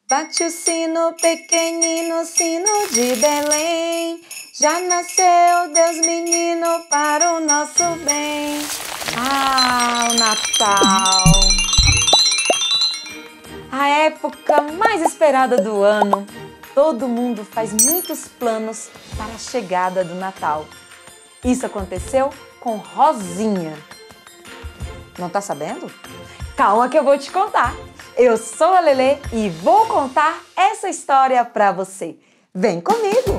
Bate o sino, pequenino, sino de Belém. Já nasceu Deus menino para o nosso bem. Ah, o Natal! A época mais esperada do ano. Todo mundo faz muitos planos para a chegada do Natal. Isso aconteceu com Rosinha. Não tá sabendo? Calma que eu vou te contar. Eu sou a Lelê e vou contar essa história para você. Vem comigo!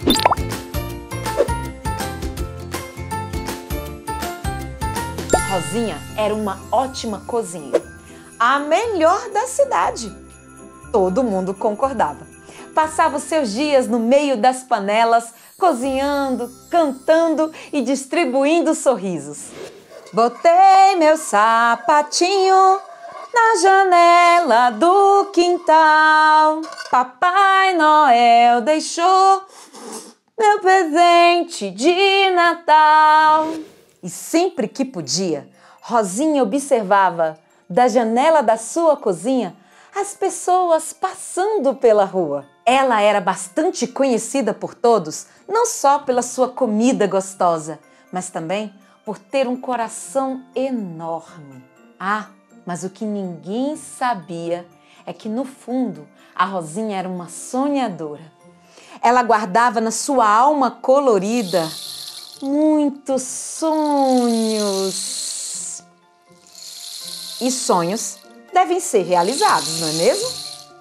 Rosinha era uma ótima cozinheira, a melhor da cidade. Todo mundo concordava. Passava os seus dias no meio das panelas, cozinhando, cantando e distribuindo sorrisos. Botei meu sapatinho na janela do quintal. Papai Noel deixou meu presente de Natal. E sempre que podia, Rosinha observava da janela da sua cozinha as pessoas passando pela rua. Ela era bastante conhecida por todos, não só pela sua comida gostosa, mas também por ter um coração enorme. Ah, mas o que ninguém sabia é que no fundo a Rosinha era uma sonhadora. Ela guardava na sua alma colorida muitos sonhos. E sonhos devem ser realizados, não é mesmo?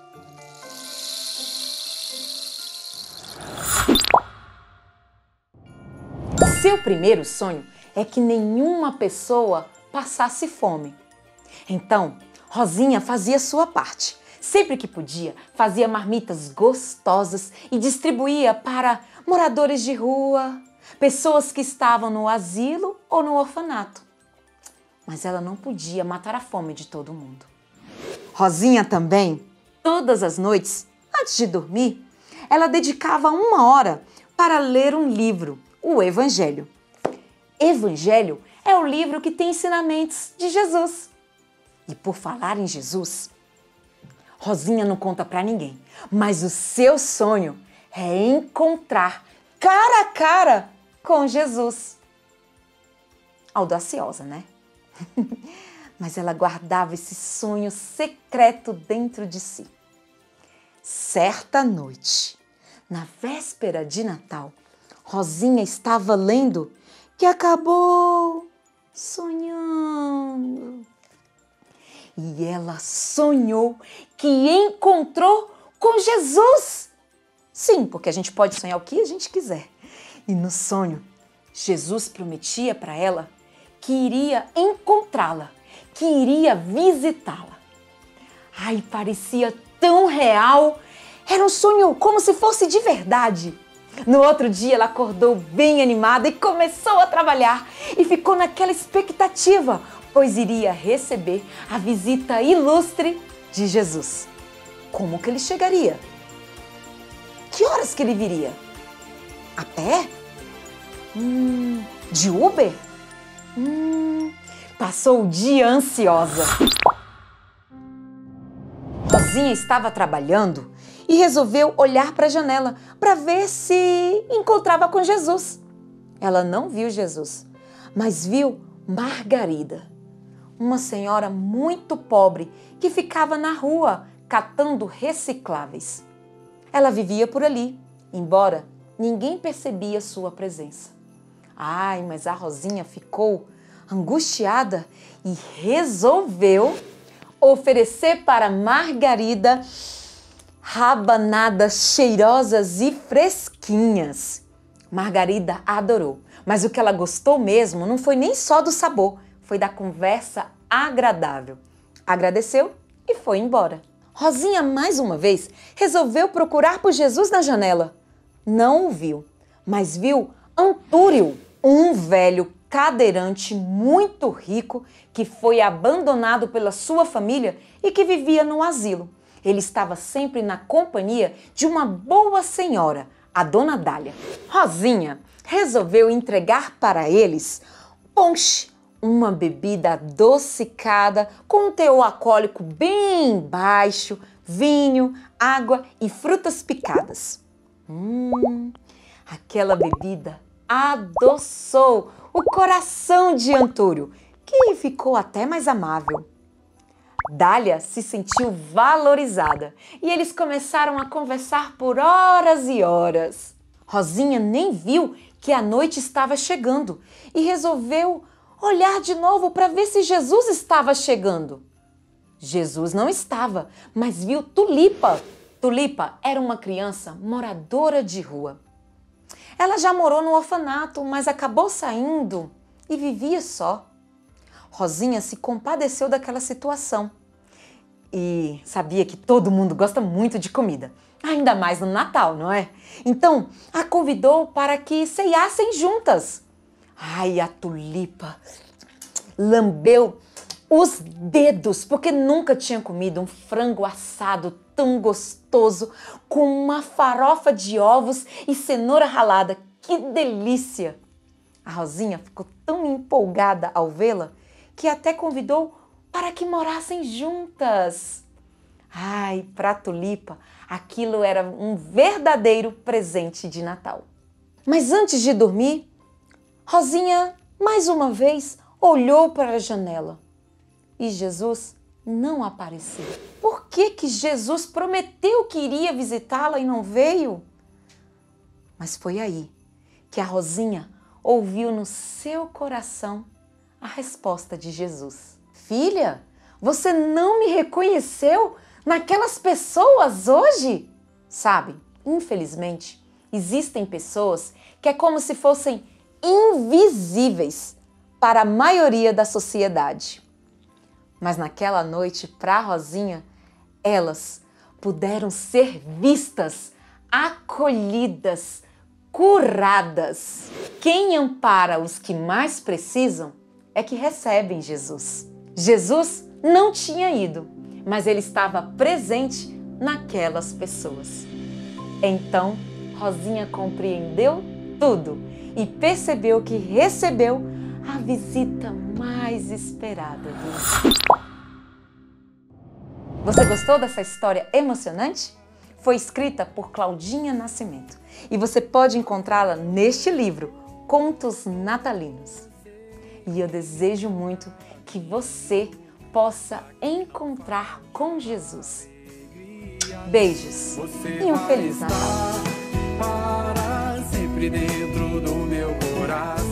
Seu primeiro sonho é que nenhuma pessoa passasse fome. Então, Rosinha fazia sua parte. Sempre que podia, fazia marmitas gostosas e distribuía para moradores de rua, pessoas que estavam no asilo ou no orfanato. Mas ela não podia matar a fome de todo mundo. Rosinha também, todas as noites, antes de dormir, ela dedicava 1 hora para ler um livro, o Evangelho. Evangelho é o livro que tem ensinamentos de Jesus. E por falar em Jesus, Rosinha não conta para ninguém, mas o seu sonho é encontrar cara a cara com Jesus. Audaciosa, né? Mas ela guardava esse sonho secreto dentro de si. Certa noite, na véspera de Natal, Rosinha estava lendo que acabou sonhando. E ela sonhou que encontrou com Jesus. Sim, porque a gente pode sonhar o que a gente quiser. E no sonho, Jesus prometia para ela que iria encontrá-la, que iria visitá-la. Ai, parecia tão real. Era um sonho como se fosse de verdade. No outro dia, ela acordou bem animada e começou a trabalhar. E ficou naquela expectativa, pois iria receber a visita ilustre de Jesus. Como que ele chegaria? Que horas que ele viria? A pé? De Uber? Passou o dia ansiosa. Rosinha estava trabalhando e resolveu olhar para a janela para ver se encontrava com Jesus. Ela não viu Jesus, mas viu Margarida, uma senhora muito pobre que ficava na rua catando recicláveis. Ela vivia por ali, embora ninguém percebia sua presença. Ai, mas a Rosinha ficou angustiada e resolveu oferecer para Margarida rabanadas cheirosas e fresquinhas. Margarida adorou, mas o que ela gostou mesmo não foi nem só do sabor, foi da conversa agradável. Agradeceu e foi embora. Rosinha, mais uma vez, resolveu procurar por Jesus na janela. Não o viu, mas viu Antúrio, um velho cadeirante muito rico que foi abandonado pela sua família e que vivia no asilo. Ele estava sempre na companhia de uma boa senhora, a Dona Dália. Rosinha resolveu entregar para eles ponche, uma bebida adocicada com um teor alcoólico bem baixo, vinho, água e frutas picadas. Aquela bebida adoçou o coração de Antúrio, que ficou até mais amável. Dália se sentiu valorizada e eles começaram a conversar por horas e horas. Rosinha nem viu que a noite estava chegando e resolveu olhar de novo para ver se Jesus estava chegando. Jesus não estava, mas viu Tulipa. Tulipa era uma criança moradora de rua. Ela já morou no orfanato, mas acabou saindo e vivia só. Rosinha se compadeceu daquela situação e sabia que todo mundo gosta muito de comida, ainda mais no Natal, não é? Então, a convidou para que ceiassem juntas. Ai, a Tulipa lambeu os dedos, porque nunca tinha comido um frango assado tão gostoso com uma farofa de ovos e cenoura ralada. Que delícia! A Rosinha ficou tão empolgada ao vê-la que até convidou para que morassem juntas. Ai, para a Tulipa, aquilo era um verdadeiro presente de Natal. Mas antes de dormir, Rosinha, mais uma vez, olhou para a janela e Jesus não apareceu. Por que Jesus prometeu que iria visitá-la e não veio? Mas foi aí que a Rosinha ouviu no seu coração a resposta de Jesus. Filha, você não me reconheceu naquelas pessoas hoje? Sabe, infelizmente, existem pessoas que é como se fossem invisíveis para a maioria da sociedade. Mas naquela noite, para a Rosinha, elas puderam ser vistas, acolhidas, curadas. Quem ampara os que mais precisam é que recebem Jesus. Jesus não tinha ido, mas ele estava presente naquelas pessoas. Então, Rosinha compreendeu tudo e percebeu que recebeu a visita mais esperada do... Você gostou dessa história emocionante? Foi escrita por Claudinha Nascimento e você pode encontrá-la neste livro, Contos Natalinos. E eu desejo muito que você possa encontrar com Jesus. Beijos e um Feliz Natal! Para sempre dentro do meu coração.